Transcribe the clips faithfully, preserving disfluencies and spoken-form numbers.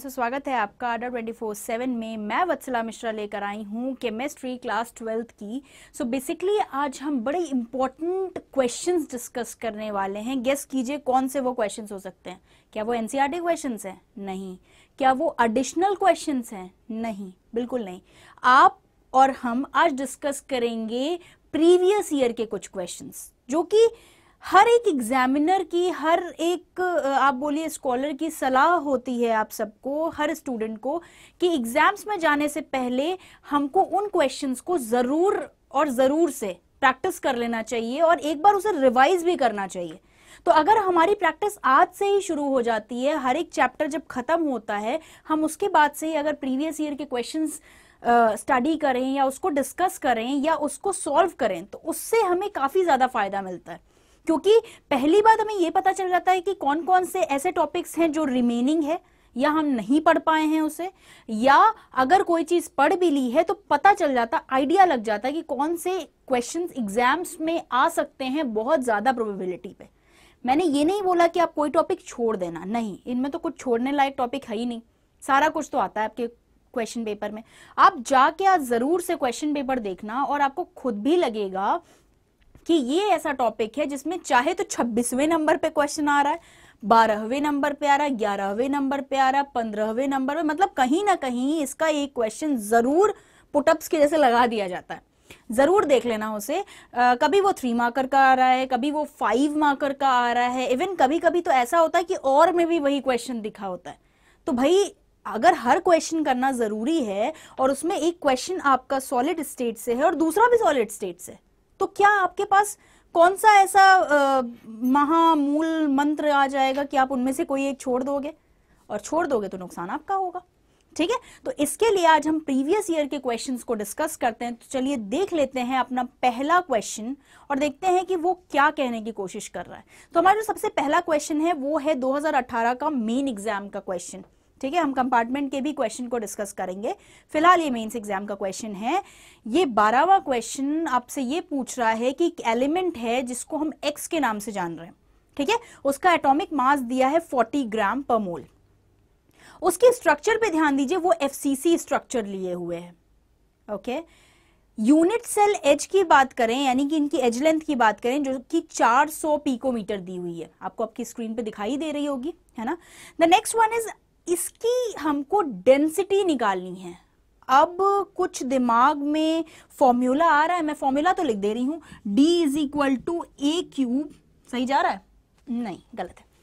से स्वागत है आपका अड्डा ट्वेंटी फोर सेवन में। मैं वत्सला मिश्रा लेकर आई हूँ केमिस्ट्री क्लास ट्वेल्थ की। सो so बेसिकली आज हम बड़े इंपॉर्टेंट क्वेश्चंस डिस्कस करने वाले हैं। गेस कीजिए कौन से वो क्वेश्चंस हो सकते हैं। क्या वो एनसीईआरटी क्वेश्चंस हैं? नहीं। क्या वो एडिशनल क्वेश्चंस हैं? नहीं, बिल्कुल नहीं। आप और हम आज डिस्कस करेंगे प्रीवियस ईयर के कुछ क्वेश्चंस, जो कि हर एक एग्जामिनर की, हर एक आप बोलिए स्कॉलर की सलाह होती है आप सबको, हर स्टूडेंट को, कि एग्जाम्स में जाने से पहले हमको उन क्वेश्चंस को जरूर और जरूर से प्रैक्टिस कर लेना चाहिए और एक बार उसे रिवाइज भी करना चाहिए। तो अगर हमारी प्रैक्टिस आज से ही शुरू हो जाती है, हर एक चैप्टर जब खत्म होता है, हम उसके बाद से ही अगर प्रीवियस ईयर के क्वेश्चंस स्टडी uh, करें या उसको डिस्कस करें या उसको सॉल्व करें, तो उससे हमें काफी ज्यादा फायदा मिलता है। क्योंकि पहली बात हमें यह पता चल जाता है कि कौन कौन से ऐसे टॉपिक्स हैं जो रिमेनिंग है या हम नहीं पढ़ पाए हैं उसे, या अगर कोई चीज पढ़ भी ली है तो पता चल जाता, आइडिया लग जाता है कि कौन से क्वेश्चंस एग्जाम्स में आ सकते हैं बहुत ज्यादा प्रोबेबिलिटी पे। मैंने ये नहीं बोला कि आप कोई टॉपिक छोड़ देना, नहीं, इनमें तो कुछ छोड़ने लायक टॉपिक है ही नहीं, सारा कुछ तो आता है आपके क्वेश्चन पेपर में। आप जाके आज जरूर से क्वेश्चन पेपर देखना और आपको खुद भी लगेगा कि ये ऐसा टॉपिक है जिसमें चाहे तो छब्बीसवें नंबर पे क्वेश्चन आ रहा है, बारहवें नंबर पे आ रहा है, ग्यारहवें नंबर पे आ रहा है, पंद्रहवें नंबर पे, मतलब कहीं ना कहीं इसका एक क्वेश्चन जरूर पुटअप्स के जैसे लगा दिया जाता है। जरूर देख लेना उसे। आ, कभी वो थ्री मार्कर का आ रहा है, कभी वो फाइव मार्कर का आ रहा है, इवन कभी कभी तो ऐसा होता है कि और में भी वही क्वेश्चन दिखा होता है। तो भाई अगर हर क्वेश्चन करना जरूरी है और उसमें एक क्वेश्चन आपका सॉलिड स्टेट से है और दूसरा भी सॉलिड स्टेट से, तो क्या आपके पास कौन सा ऐसा महामूल मंत्र आ जाएगा कि आप उनमें से कोई एक छोड़ दोगे, और छोड़ दोगे तो नुकसान आपका होगा। ठीक है, तो इसके लिए आज हम प्रीवियस ईयर के क्वेश्चंस को डिस्कस करते हैं। तो चलिए देख लेते हैं अपना पहला क्वेश्चन और देखते हैं कि वो क्या कहने की कोशिश कर रहा है। तो हमारा जो सबसे पहला क्वेश्चन है वो है दो हज़ार अठारह का मेन एग्जाम का क्वेश्चन। ठीक है, हम कंपार्टमेंट के भी क्वेश्चन को डिस्कस करेंगे, फिलहाल ये मेंस एग्जाम का क्वेश्चन है। ये बारहवां क्वेश्चन आपसे ये पूछ रहा है कि एक एलिमेंट है जिसको हम एक्स के नाम से जान रहे हैं। ठीक है, उसका एटॉमिक मास दिया है चालीस ग्राम पर मोल। उसके स्ट्रक्चर पे ध्यान दीजिए, वो एफसीसी स्ट्रक्चर लिए हुए है। ओके, यूनिट सेल एज की बात करें, यानी कि इनकी एज लेंथ की बात करें, जो कि चार सौ पिकोमीटर दी हुई है, आपको आपकी स्क्रीन पे दिखाई दे रही होगी, है ना। द नेक्स्ट वन इज, इसकी हमको डेंसिटी निकालनी है। अब कुछ दिमाग में फॉर्मूला आ रहा है, मैं फॉर्मूला तो लिख दे रही हूं, D is equal to A cube. सही जा रहा है? नहीं, गलत है,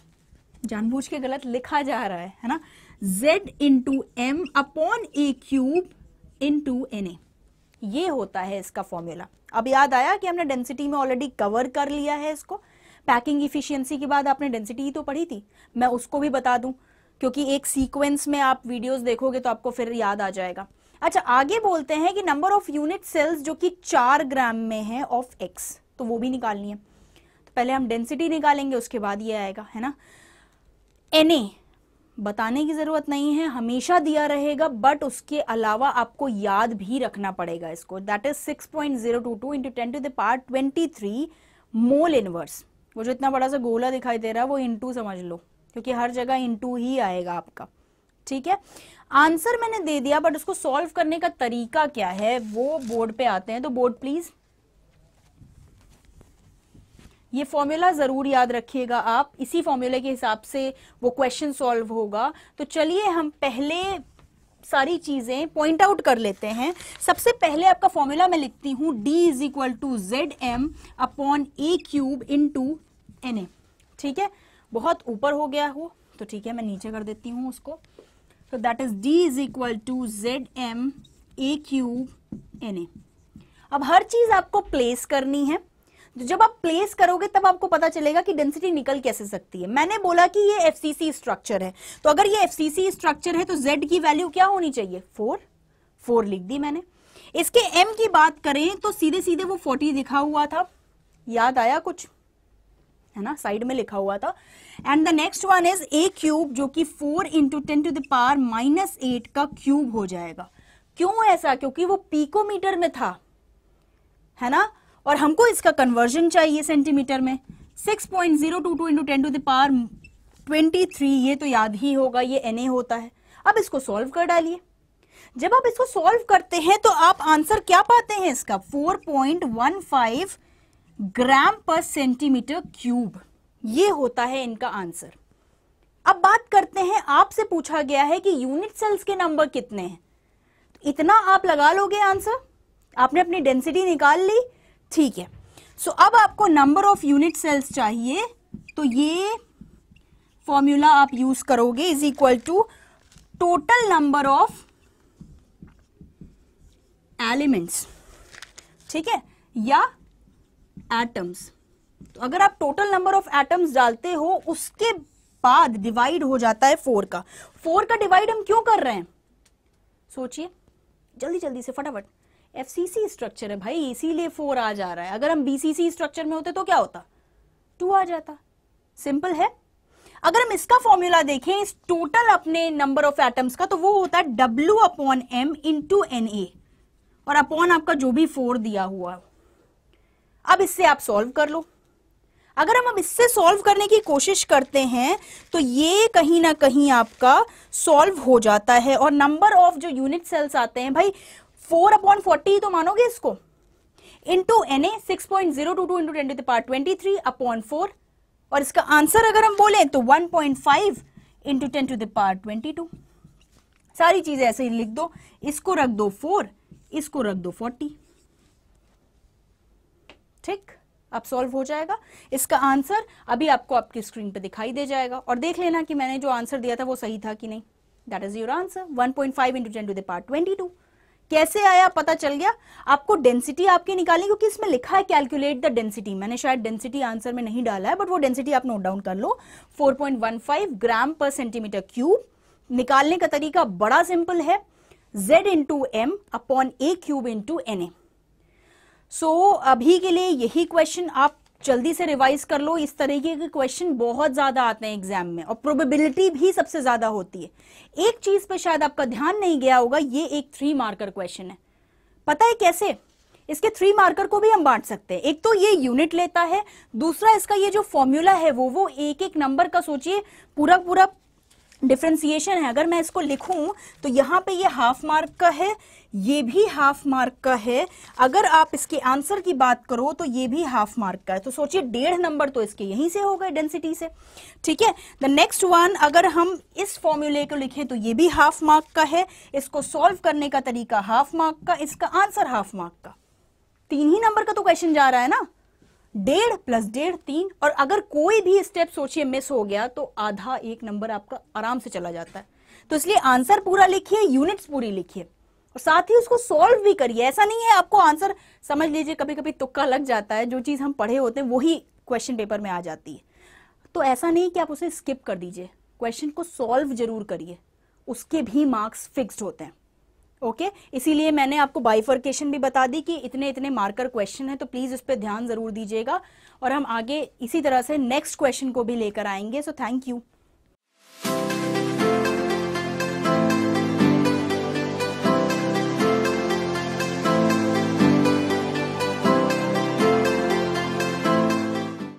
जानबूझ के गलत लिखा जा रहा है, है ना। Z into M upon A cube into N A, ये होता है इसका फॉर्मूला। अब याद आया कि हमने डेंसिटी में ऑलरेडी कवर कर लिया है इसको। पैकिंग इफिशियंसी के बाद आपने डेंसिटी ही तो पढ़ी थी, मैं उसको भी बता दूं, क्योंकि एक सीक्वेंस में आप वीडियोस देखोगे तो आपको फिर याद आ जाएगा। अच्छा, आगे बोलते हैं कि नंबर ऑफ यूनिट सेल्स जो कि चार ग्राम में है ऑफ एक्स, तो वो भी निकालनी है। तो पहले हम डेंसिटी निकालेंगे, उसके बाद ये आएगा, है ना। Na बताने की जरूरत नहीं है, हमेशा दिया रहेगा, बट उसके अलावा आपको याद भी रखना पड़ेगा इसको। That is six point zero two two into ten to the power twenty three mole inverse. वो जो इतना बड़ा सा गोला दिखाई दे रहा है वो इंटू समझ लो, क्योंकि हर जगह इंटू ही आएगा आपका। ठीक है, आंसर मैंने दे दिया, बट उसको सॉल्व करने का तरीका क्या है वो बोर्ड पे आते हैं। तो बोर्ड प्लीज, ये फॉर्मूला जरूर याद रखिएगा आप, इसी फॉर्मूले के हिसाब से वो क्वेश्चन सॉल्व होगा। तो चलिए हम पहले सारी चीजें पॉइंट आउट कर लेते हैं। सबसे पहले आपका फॉर्मूला मैं लिखती हूं, D is equal to Z M upon A cube into N A. ठीक है, बहुत ऊपर हो गया हो तो ठीक है, मैं नीचे कर देती हूं उसको। तो that is D is equal to Z M A cube N A. अब हर चीज आपको प्लेस करनी है। तो जब आप प्लेस करोगे तब आपको पता चलेगा कि डेंसिटी निकल कैसे सकती है। मैंने बोला कि ये एफसीसी स्ट्रक्चर है, तो अगर ये एफसीसी स्ट्रक्चर है तो Z की वैल्यू क्या होनी चाहिए? फोर। फोर लिख दी मैंने। इसके M की बात करें तो सीधे सीधे वो फोर्टी लिखा हुआ था, याद आया कुछ, है ना, साइड में लिखा हुआ था। And the next one is A cube, जो कि four into ten to the power minus eight का क्यूब हो जाएगा। क्यों ऐसा? क्योंकि वो पिकोमीटर में था, है ना, और हमको इसका कन्वर्जन चाहिए सेंटीमीटर में। Six point zero two two into ten to the power तेईस, ये तो याद ही होगा, ये Na होता है। अब इसको सॉल्व कर डालिए। जब आप इसको सॉल्व करते हैं तो आप आंसर क्या पाते हैं इसका, चार पॉइंट एक पाँच ग्राम पर सेंटीमीटर क्यूब, ये होता है इनका आंसर। अब बात करते हैं, आपसे पूछा गया है कि यूनिट सेल्स के नंबर कितने हैं, तो इतना आप लगा लोगे आंसर, आपने अपनी डेंसिटी निकाल ली, ठीक है। सो so, अब आपको नंबर ऑफ यूनिट सेल्स चाहिए, तो ये फॉर्मूला आप यूज करोगे, is equal to total number of elements, ठीक है, या एटम्स। तो अगर आप टोटल नंबर ऑफ एटम्स डालते हो, उसके बाद डिवाइड हो जाता है फोर का। फोर का डिवाइड हम क्यों कर रहे हैं, सोचिए जल्दी जल्दी से फटाफट। एफसीसी स्ट्रक्चर है भाई, इसीलिए फोर आ जा रहा है। अगर हम बीसीसी स्ट्रक्चर में होते तो क्या होता, टू आ जाता। सिंपल है। अगर हम इसका फॉर्मूला देखें, इस टोटल अपने नंबर ऑफ एटम्स का, तो वो होता है W upon M into N A, और अपॉन आपका जो भी फोर दिया हुआ। अब इससे आप सॉल्व कर लो। अगर हम अब इससे सॉल्व करने की कोशिश करते हैं तो ये कहीं ना कहीं आपका सॉल्व हो जाता है, और नंबर ऑफ जो यूनिट सेल्स आते हैं भाई, फोर अपॉन फोर्टी तो मानोगे इसको, into N A six point zero two two into ten to the power twenty three upon four, और इसका आंसर अगर हम बोले तो one point five into ten to the power twenty two. सारी चीजें ऐसे ही लिख दो, इसको रख दो फोर, इसको रख दो फोर्टी, ठीक, अब सॉल्व हो जाएगा। इसका आंसर अभी आपको आपकी स्क्रीन पे दिखाई दे जाएगा, और देख लेना कि मैंने जो आंसर दिया था वो सही था कि नहीं। That is your answer, one point five into ten to the power twenty two. कैसे आया पता चल गया आपको। डेंसिटी आपकी निकालनी, क्योंकि इसमें लिखा है कैलकुलेट द डेंसिटी, मैंने शायद डेंसिटी आंसर में नहीं डाला है, बट वो डेंसिटी आप नोट डाउन कर लो, four point one five gram per centimetre cube. निकालने का तरीका बड़ा सिंपल है, Z into M upon A cube into N A. So अभी के लिए यही क्वेश्चन आप जल्दी से रिवाइज कर लो। इस तरीके के क्वेश्चन बहुत ज्यादा आते हैं एग्जाम में, और प्रोबेबिलिटी भी सबसे ज्यादा होती है। एक चीज पे शायद आपका ध्यान नहीं गया होगा, ये एक थ्री मार्कर क्वेश्चन है। पता है कैसे, इसके थ्री मार्कर को भी हम बांट सकते हैं। एक तो ये यूनिट लेता है, दूसरा इसका ये जो फॉर्मूला है वो वो एक एक नंबर का सोचिए पूरा पूरा डिफ्रेंसिएशन है। अगर मैं इसको लिखूं तो यहाँ पे ये हाफ मार्क का है, ये भी हाफ मार्क का है। अगर आप इसके आंसर की बात करो तो ये भी हाफ मार्क का है। तो सोचिए डेढ़ नंबर तो इसके यहीं से हो गए डेंसिटी से, ठीक है। द नेक्स्ट वन, अगर हम इस फॉर्मूले को लिखें तो ये भी हाफ मार्क का है। इसको सॉल्व करने का तरीका हाफ मार्क का, इसका आंसर हाफ मार्क का। तीन ही नंबर का तो क्वेश्चन जा रहा है ना, डेढ़ प्लस डेढ़ तीन। और अगर कोई भी स्टेप सोचिए मिस हो गया तो आधा एक नंबर आपका आराम से चला जाता है। तो इसलिए आंसर पूरा लिखिए, यूनिट्स पूरी लिखिए, और साथ ही उसको सॉल्व भी करिए। ऐसा नहीं है आपको आंसर, समझ लीजिए कभी कभी तुक्का लग जाता है, जो चीज हम पढ़े होते हैं वही क्वेश्चन पेपर में आ जाती है। तो ऐसा नहीं कि आप उसे स्किप कर दीजिए, क्वेश्चन को सॉल्व जरूर करिए, उसके भी मार्क्स फिक्स्ड होते हैं। Okay okay? इसीलिए मैंने आपको बाइफर्केशन भी बता दी कि इतने इतने मार्कर क्वेश्चन है, तो प्लीज उस पर ध्यान जरूर दीजिएगा। और हम आगे इसी तरह से नेक्स्ट क्वेश्चन को भी लेकर आएंगे। So thank you.